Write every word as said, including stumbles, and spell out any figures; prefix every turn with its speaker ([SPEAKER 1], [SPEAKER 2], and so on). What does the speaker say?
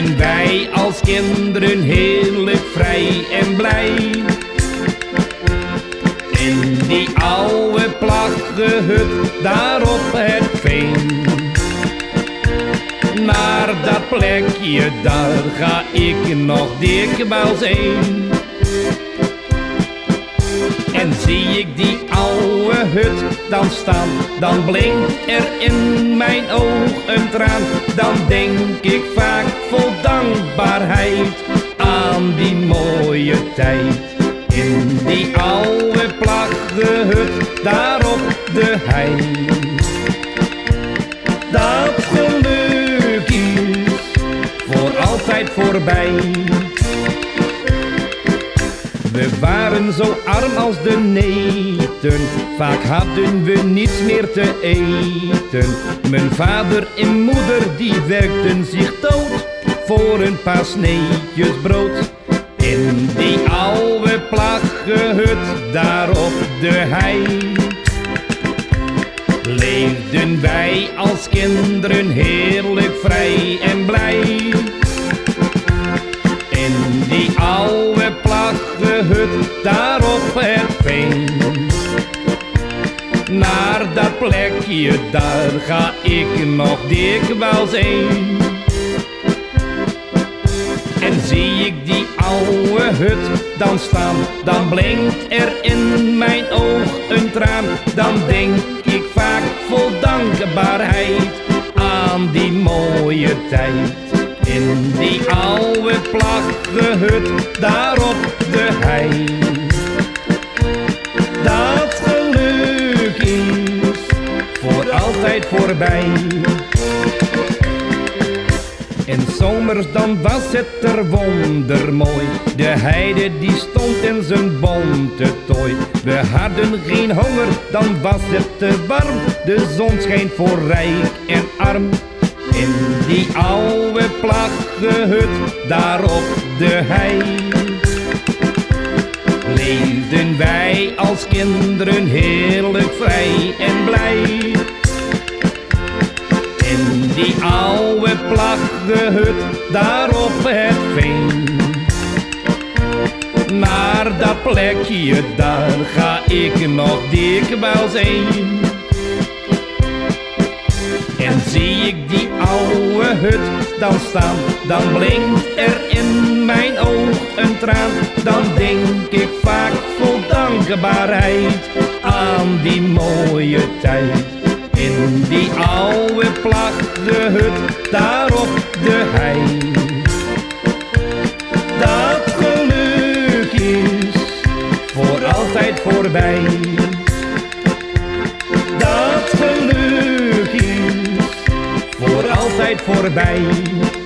[SPEAKER 1] Leefden wij als kinderen heerlijk vrij en blij. In die oude plagge hut daar op het veen. Naar dat plekje daar ga ik nog dikwijls heen. En zie ik die oude hut dan staan, dan blinkt er in mijn oog een traan. Dan denk ik vaak vol dankbaarheid aan die mooie tijd. In die oude plagge hut daar op de hei. Dat geluk is voor altijd voorbij. We waren zo arm als de neten, vaak hadden we niets meer te eten. Mijn vader en moeder die werkten zich dood voor een paar sneetjes brood. In die oude plagge hut daar op de hei. Leefden wij als kinderen heerlijk vrij en blij. In die oude plagge hut daar op het veen. Naar dat plekje daar ga ik nog dikwijls heen. En zie ik die oude hut dan staan, dan blinkt er in mijn oog een traan. Dan denk ik vaak vol dankbaarheid aan die mooie tijd. In die oude plagge hut daar op de hei. Dat geluk is voor altijd voorbij. En zomers dan was het er wondermooi. De heide die stond in zijn bonte tooi. We hadden geen honger, dan was het te warm. De zon scheen voor rijk en arm. In die oude plagge hut daar op de hei. Leefden wij als kinderen heerlijk vrij en blij. In die oude plagge hut daar op het veen. Naar dat plekje daar ga ik nog dikwijls heen. En zie ik die oude hut dan staan, dan blinkt er in mijn oog een traan. Dan denk ik vaak vol dankbaarheid aan die mooie tijd. In die oude plagge hut daar op de hei. Dat geluk is voor altijd voorbij. Dat geluk is voor altijd voorbij.